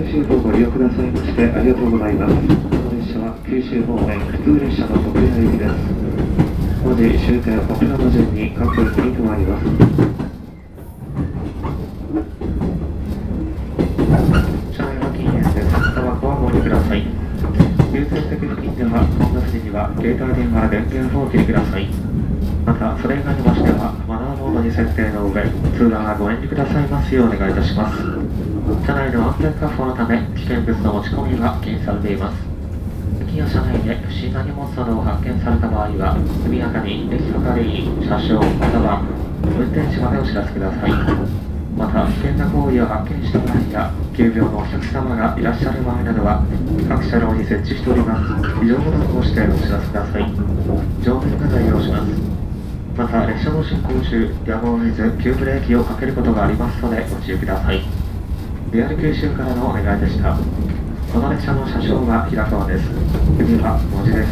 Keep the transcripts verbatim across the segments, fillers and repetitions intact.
九州をご利用くださいましてありがとうございます。この列車は九州方面普通列車の小倉行きです。文字終点小倉の順に各駅に停まります。車内は禁煙です。タバコはご利用ください。優先席付近では混雑時には携帯電話電源をお切りください。またそれ以外にましてはマナーモードに設定の上、通話はご遠慮くださいますようお願いいたします。車内の安全確保のため危険物の持ち込みが禁止されています。駅や車内で不審な荷物などを発見された場合は速やかに駅係員、車掌または運転手までお知らせください。また危険な行為を発見した場合や急病のお客様がいらっしゃる場合などは各車両に設置しております非常ボタンを押してお知らせください。乗務員が対応します。また列車の進行中やむを得ず急ブレーキをかけることがありますのでご注意ください。リアル九州からのお願いでした。この列車の車掌は平川です。次は文字です。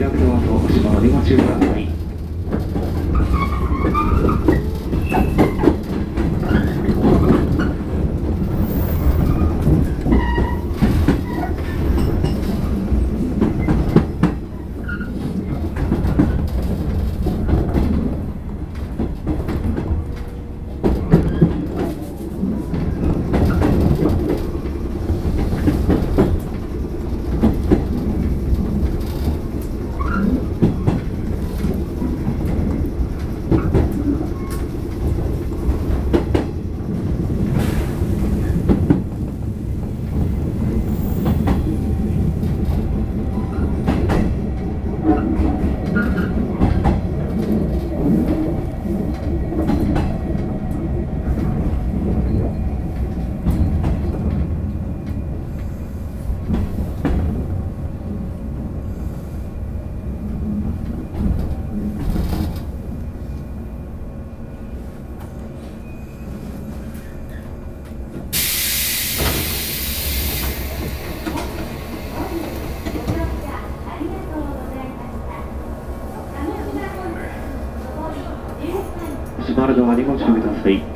開くドアと足回りご注意ください。閉まるドアにご注意ください。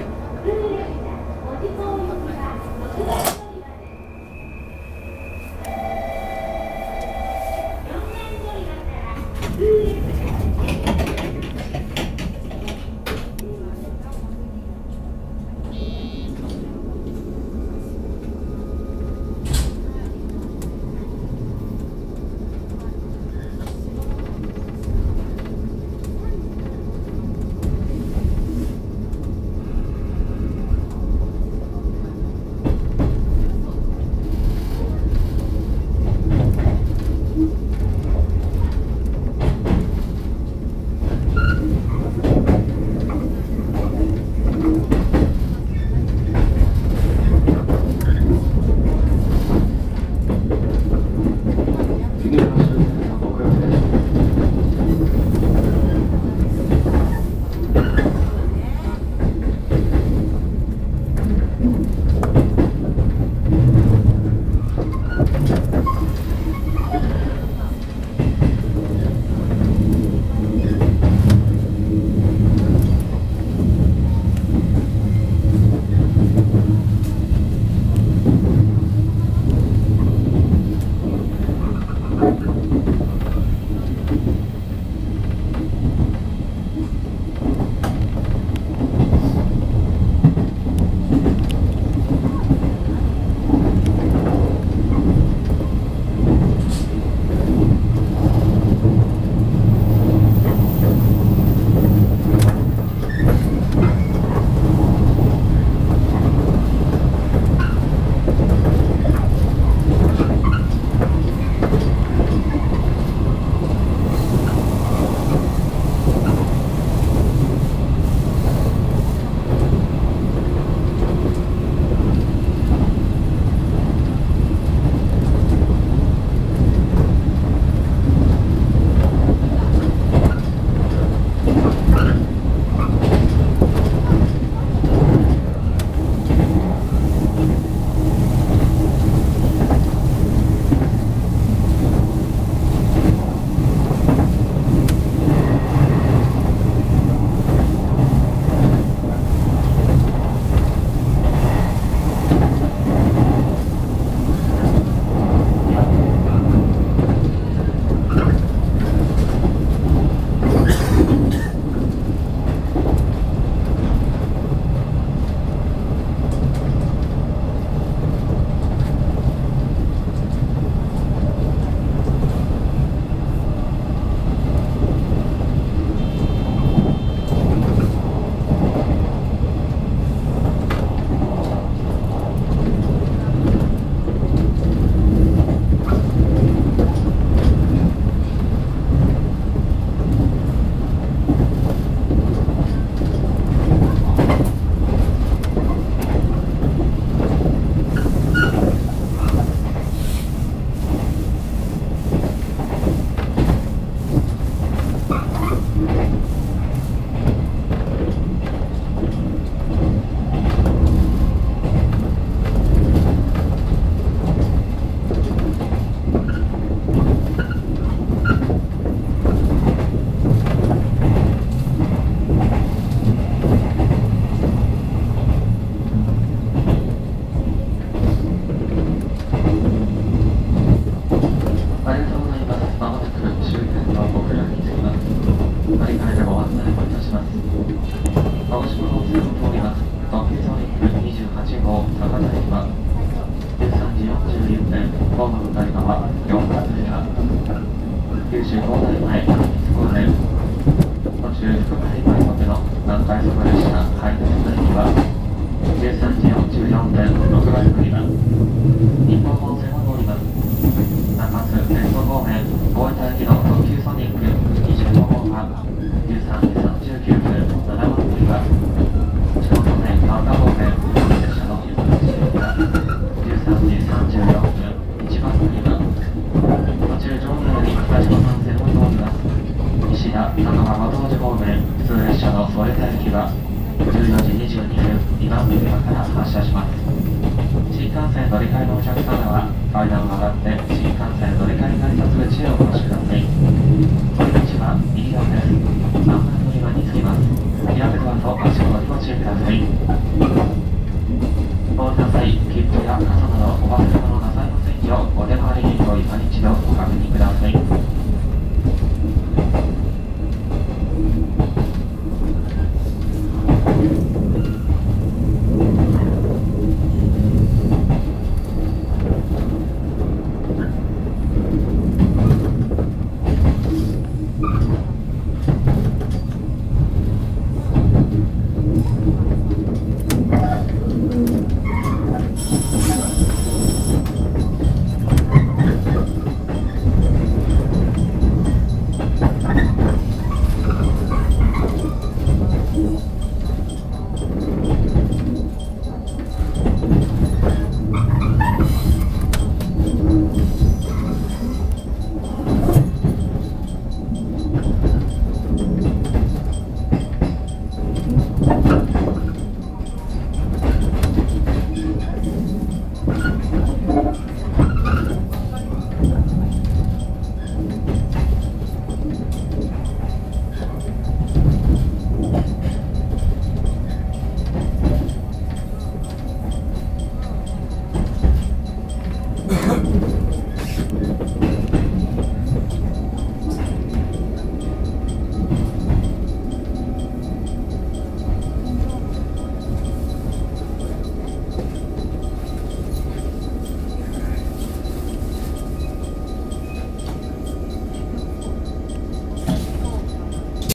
案内をいたします。鹿児島本線を通ります特急ソニックにじゅうはち号酒田駅はじゅうさんじよんじゅういっぷん、ホーム向かい側よん番乗車。九州高台前高連途中福岡駅前までの南海そば列車海南駅はじゅうさんじよんじゅうよんぷんろく番乗り場。日本本線を通ります中津天童方面大分駅の特急ソニックにじゅうご号はじゅうさんじさんじゅうきゅうふんなな番乗り場。地元線神田方面列車のゆっくり行きはじゅうさんじさんじゅうよんぷんいち番乗り場。途中上下に北島幹線を通ります石田長浜道寺方面普通列車の添田駅はじゅうよじにじゅうにふんにばん乗り場から発車します。新幹線乗り換えのお客様は階段を上がって新幹線乗り換え改札口へお越しください。